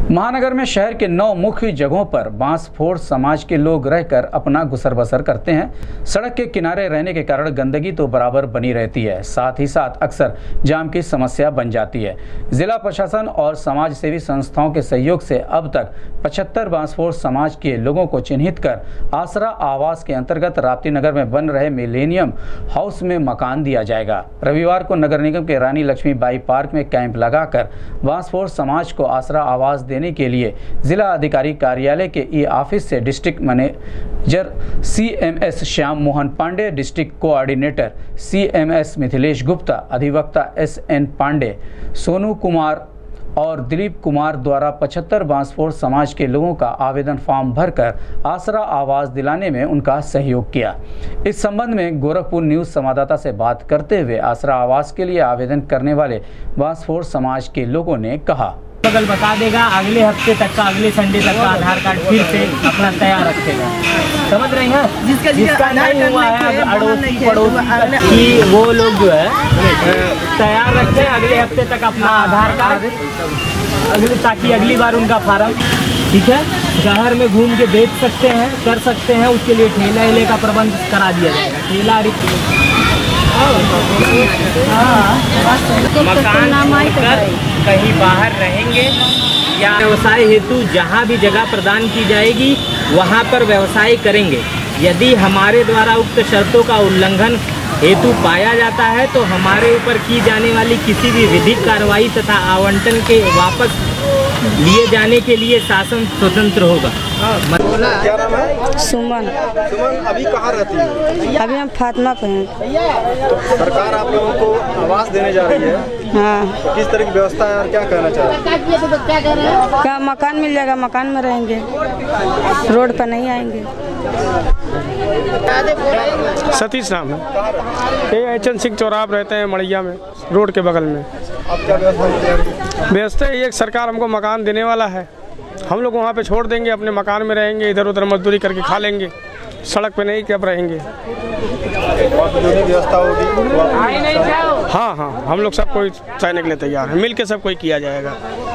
महानगर में शहर के 9 मुख्य जगहों पर बांसफोड़ समाज के लोग रहकर अपना गुजर बसर करते हैं। सड़क के किनारे रहने के कारण गंदगी तो बराबर बनी रहती है, साथ ही साथ अक्सर जाम की समस्या बन जाती है। जिला प्रशासन और समाज सेवी संस्थाओं के सहयोग से अब तक 75 बांसफोड़ समाज के लोगों को चिन्हित कर आसरा आवास के अंतर्गत राप्ती नगर में बन रहे मिलेनियम हाउस में मकान दिया जाएगा। रविवार को नगर निगम के रानी लक्ष्मीबाई पार्क में कैंप लगाकर बांसफोड़ समाज को आसरा आवास देने के लिए जिला अधिकारी कार्यालय के ई ऑफिस से district manager CMS Shyam Mohan Pandey, district coordinator CMS Mithilesh Gupta, अधिवक्ता SN पांडे, सोनू कुमार और दिलीप कुमार द्वारा 75 बांसफोड़ समाज के लोगों का आवेदन फॉर्म भरकर आसरा आवास दिलाने में उनका सहयोग किया। इस संबंध में गोरखपुर न्यूज संवाददाता से बात करते हुए आसरा आवास के लिए आवेदन करने वाले बांसफोड़ समाज के लोगों ने कहा, बगल बता देगा अगले हफ्ते तक का, अगले संडे तक का आधार कार्ड फिर से अपना तैयार रखेगा। समझ रहे हैं? जिसका नहीं हुआ है अड़ोसी पड़ोसी कि वो लोग जो है तैयार रखें अगले हफ्ते तक अपना आधार कार्ड, ताकि अगली बार उनका फार्म, ठीक है, शहर में घूम के बेच सकते हैं, कर सकते हैं। उसके लिए ठेला का प्रबंध करा दिया जाएगा। ठेला मकान कर कहीं बाहर रहेंगे या व्यवसाय हेतु जहां भी जगह प्रदान की जाएगी वहां पर व्यवसाय करेंगे। यदि हमारे द्वारा उक्त शर्तों का उल्लंघन हेतु पाया जाता है तो हमारे ऊपर की जाने वाली किसी भी विधिक कार्रवाई तथा आवंटन के वापस लिए जाने के लिए शासन स्वतंत्र होगा। क्या नाम है? सुमन। सुमन, अभी कहाँ रहती है? अभी हम फातिमा पे हैं। तो सरकार आप लोगों को आवास देने जा रही है। हाँ। तो किस तरह की व्यवस्था है और क्या कहना चाह रहे हैं? क्या मकान मिल जाएगा, मकान में रहेंगे, रोड पर नहीं आएंगे। सतीश नाम है, ये HN सिंह चौराहा रहते हैं मड़िया में, रोड के बगल में। अब क्या व्यवस्था? व्यवस्था ये सरकार हमको मकान देने वाला है, हम लोग वहाँ पे छोड़ देंगे, अपने मकान में रहेंगे, इधर उधर मजदूरी करके खा लेंगे, सड़क पे नहीं कब रहेंगे। व्यवस्था होगी? हाँ हाँ, हम लोग सब कोई सहने के लिए तैयार है, मिल के सब कोई किया जाएगा।